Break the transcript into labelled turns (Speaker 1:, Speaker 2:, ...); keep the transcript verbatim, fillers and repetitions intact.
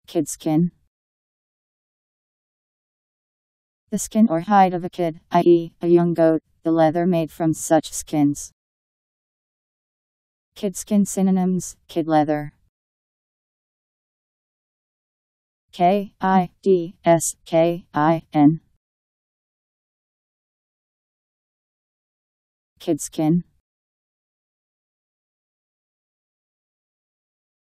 Speaker 1: Kidskin. The skin or hide of a kid, that is, a young goat, the leather made from such skins. Kidskin synonyms: kid leather. K I D S K I N. Kidskin.